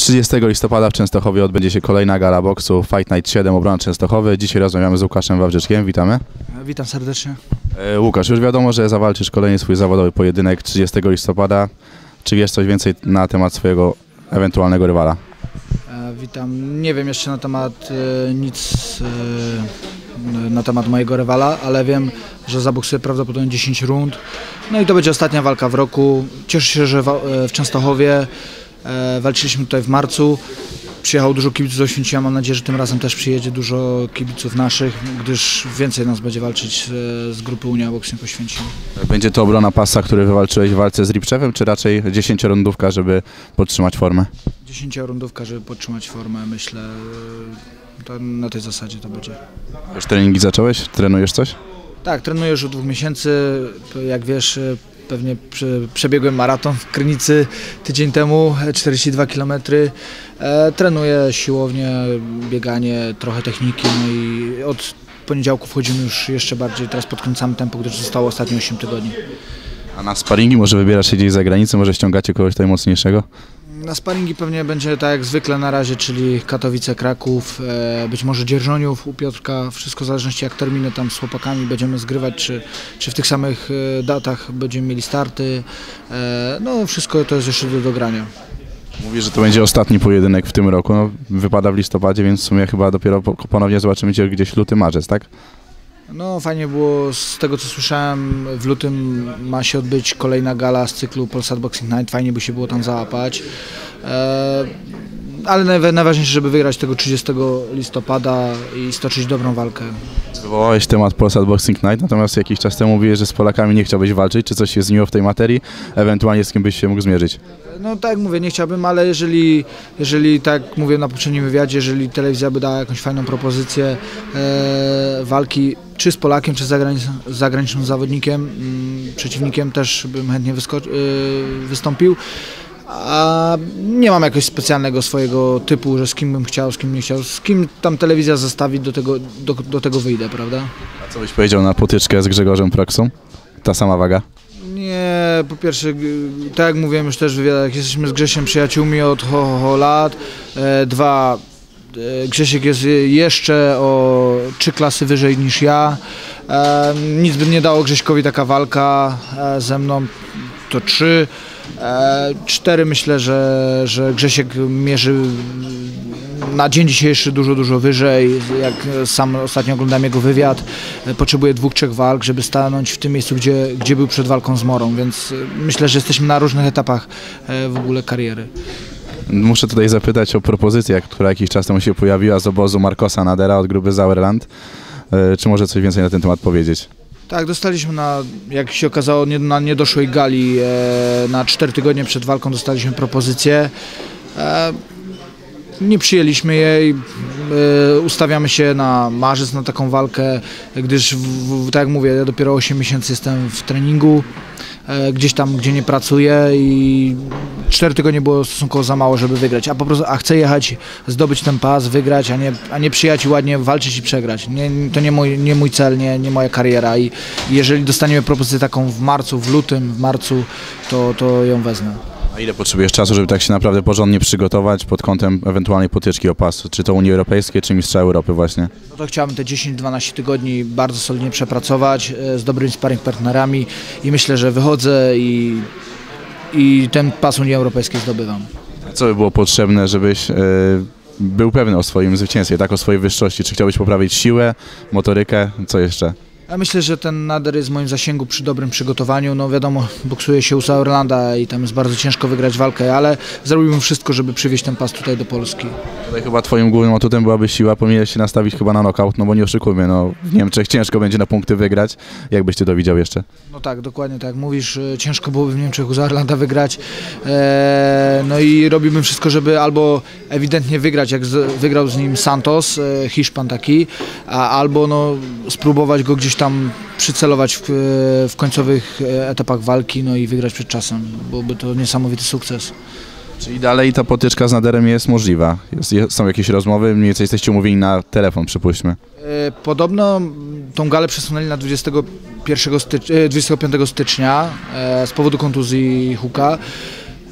30 listopada w Częstochowie odbędzie się kolejna gala boksu Fight Night 7 Obrona Częstochowy. Dzisiaj rozmawiamy z Łukaszem Wawrzyczkiem. Witamy. Witam serdecznie. Łukasz, już wiadomo, że zawalczysz kolejny swój zawodowy pojedynek 30 listopada. Czy wiesz coś więcej na temat swojego ewentualnego rywala? Witam. Nie wiem jeszcze na temat nic na temat mojego rywala, ale wiem, że zaboksuję prawdopodobnie 10 rund. No i to będzie ostatnia walka w roku. Cieszę się, że w Częstochowie walczyliśmy tutaj w marcu. Przyjechało dużo kibiców z Oświęcimia. Mam nadzieję, że tym razem też przyjedzie dużo kibiców naszych, gdyż więcej nas będzie walczyć z grupy Unia Boxing Oświęcim. Będzie to obrona pasa, który wywalczyłeś w walce z Ripczewem, czy raczej 10-rundówka, żeby podtrzymać formę? 10-rundówka, żeby podtrzymać formę, myślę. To na tej zasadzie to będzie. Już treningi zacząłeś? Trenujesz coś? Tak, trenuję już od 2 miesięcy. Jak wiesz, pewnie przebiegłem maraton w Krynicy tydzień temu, 42 km. Trenuję siłownię, bieganie, trochę techniki, no i od poniedziałku wchodzimy już jeszcze bardziej, teraz podkręcamy tempo, gdyż zostało ostatnio 8 tygodni. A na sparingi może wybierasz się gdzieś za granicę, może ściągacie kogoś tutaj mocniejszego? Na sparingi pewnie będzie tak jak zwykle na razie, czyli Katowice, Kraków, być może Dzierżoniów u Piotrka, wszystko w zależności jak terminy tam z chłopakami będziemy zgrywać, czy w tych samych datach będziemy mieli starty, no wszystko to jest jeszcze do dogrania. Mówisz, że to będzie ostatni pojedynek w tym roku, no, wypada w listopadzie, więc w sumie chyba dopiero ponownie zobaczymy Cię gdzieś luty, marzec, tak? No fajnie było, z tego co słyszałem, w lutym ma się odbyć kolejna gala z cyklu Polsat Boxing Night, fajnie by się było tam załapać. Ale najważniejsze, żeby wygrać tego 30 listopada i stoczyć dobrą walkę. Wywołałeś temat Polsat Boxing Night, natomiast jakiś czas temu mówiłeś, że z Polakami nie chciałbyś walczyć. Czy coś się zmieniło w tej materii? Ewentualnie z kim byś się mógł zmierzyć? No tak jak mówię, nie chciałbym, ale jeżeli tak mówię na poprzednim wywiadzie, jeżeli telewizja by dała jakąś fajną propozycję walki czy z Polakiem, czy z zagranicznym zawodnikiem, przeciwnikiem, też bym chętnie wystąpił. A nie mam jakiegoś specjalnego swojego typu, że z kim bym chciał, z kim nie chciał, z kim tam telewizja zostawi, do tego wyjdę, prawda? A co byś powiedział na potyczkę z Grzegorzem Proksą? Ta sama waga? Nie, po pierwsze, tak jak mówiłem już też w wywiadach, jesteśmy z Grzesiem przyjaciółmi od lat. Dwa, Grzesiek jest jeszcze o 3 klasy wyżej niż ja. Nic by nie dało Grześkowi taka walka ze mną, to 3. 4 myślę, że Grzesiek mierzy na dzień dzisiejszy dużo wyżej. Jak sam ostatnio oglądałem jego wywiad, potrzebuje 2-3 walk, żeby stanąć w tym miejscu, gdzie był przed walką z Morą, więc myślę, że jesteśmy na różnych etapach w ogóle kariery. Muszę tutaj zapytać o propozycję, która jakiś czas temu się pojawiła z obozu Marcosa Nadera od grupy Sauerland. Czy może coś więcej na ten temat powiedzieć? Tak, dostaliśmy jak się okazało, na niedoszłej gali, na 4 tygodnie przed walką dostaliśmy propozycję. Nie przyjęliśmy jej, ustawiamy się na marzec na taką walkę, gdyż tak jak mówię, ja dopiero 8 miesięcy jestem w treningu, gdzieś tam, gdzie nie pracuję i 4 tygodnie było stosunkowo za mało, żeby wygrać, a chcę jechać, zdobyć ten pas, wygrać, a nie przyjechać i ładnie walczyć i przegrać. To nie mój cel, nie moja kariera i jeżeli dostaniemy propozycję taką w marcu, w lutym, w marcu, to ją wezmę. A ile potrzebujesz czasu, żeby tak się naprawdę porządnie przygotować pod kątem ewentualnej potyczki o pas? Czy to Unii Europejskiej, czy Mistrza Europy właśnie? No to chciałbym te 10-12 tygodni bardzo solidnie przepracować z dobrymi sparring partnerami i myślę, że wychodzę i ten pas Unii Europejskiej zdobywam. A co by było potrzebne, żebyś był pewny o swoim zwycięstwie, tak, o swojej wyższości? Czy chciałbyś poprawić siłę, motorykę, co jeszcze? Ja myślę, że ten Nader jest w moim zasięgu przy dobrym przygotowaniu. No wiadomo, boksuje się u Sauerlanda i tam jest bardzo ciężko wygrać walkę, ale zrobiłbym wszystko, żeby przywieźć ten pas tutaj do Polski. Tutaj chyba twoim głównym atutem byłaby siła, powinieneś się nastawić chyba na knockout, no bo nie oszukujmy, no w Niemczech ciężko będzie na punkty wygrać. Jak byś ty to widział jeszcze? No tak, dokładnie tak jak mówisz, ciężko byłoby w Niemczech u Sauerlanda wygrać. No i robiłbym wszystko, żeby albo ewidentnie wygrać, jak wygrał z nim Santos, Hiszpan taki, albo no spróbować go gdzieś tam przycelować w końcowych etapach walki, no i wygrać przed czasem, byłby to niesamowity sukces. Czyli dalej ta potyczka z Naderem jest możliwa? Są jakieś rozmowy? Mniej więcej jesteście umówieni na telefon, przypuśćmy. Podobno tą galę przesunęli na 25 stycznia z powodu kontuzji Huka.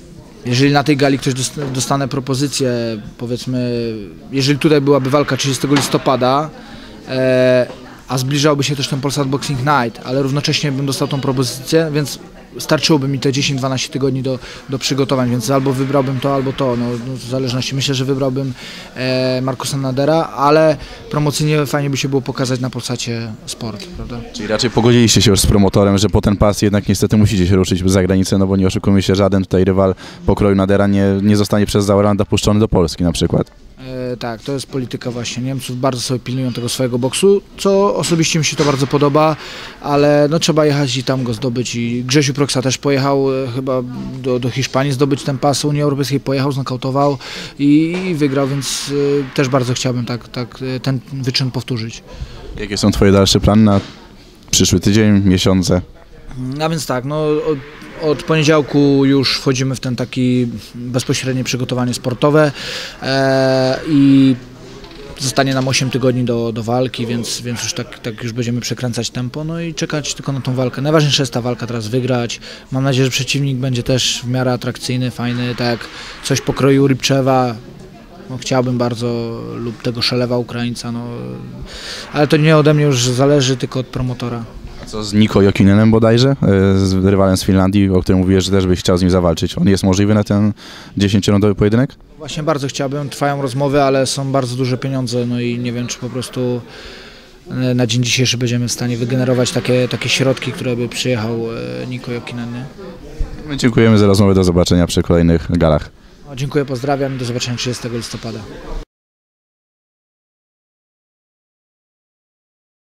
jeżeli na tej gali ktoś dostanę propozycję, powiedzmy, jeżeli tutaj byłaby walka 30 listopada, a zbliżałby się też ten Polsat Boxing Night, ale równocześnie bym dostał tą propozycję, więc starczyłoby mi te 10-12 tygodni do przygotowań, więc albo wybrałbym to, albo to, no, w zależności. Myślę, że wybrałbym Marcosa Nadera, ale promocyjnie fajnie by się było pokazać na Polsacie Sport, prawda? Czyli raczej pogodziliście się już z promotorem, że po ten pas jednak niestety musicie się ruszyć za granicę, no bo nie oszukujmy się, żaden tutaj rywal pokroju Nadera nie zostanie przez Sauerlanda puszczony do Polski na przykład. Tak, to jest polityka właśnie Niemców, bardzo sobie pilnują tego swojego boksu, co osobiście mi się to bardzo podoba, ale no trzeba jechać i tam go zdobyć i Grzesiu Proksa też pojechał chyba do Hiszpanii zdobyć ten pas Unii Europejskiej, pojechał, znokautował i wygrał, więc też bardzo chciałbym ten wyczyn powtórzyć. Jakie są twoje dalsze plany na przyszły tydzień, miesiące? A więc tak, no od poniedziałku już wchodzimy w ten taki bezpośrednie przygotowanie sportowe i zostanie nam 8 tygodni do walki, więc już tak już będziemy przekręcać tempo, no i czekać tylko na tą walkę. Najważniejsza jest ta walka teraz wygrać. Mam nadzieję, że przeciwnik będzie też w miarę atrakcyjny, fajny, tak jak coś pokroju Rybczewa. No, chciałbym bardzo, lub tego Szelewa Ukraińca, no, ale to nie ode mnie już zależy, tylko od promotora. Co z Niko Jokinen bodajże, z rywalem z Finlandii, o którym mówiłeś, że też byś chciał z nim zawalczyć. On jest możliwy na ten 10-rundowy pojedynek? Właśnie bardzo chciałbym, trwają rozmowy, ale są bardzo duże pieniądze, no i nie wiem, czy po prostu na dzień dzisiejszy będziemy w stanie wygenerować takie środki, które by przyjechał Niko Jokinen. My dziękujemy za rozmowę, do zobaczenia przy kolejnych galach. Dziękuję, pozdrawiam i do zobaczenia 30 listopada.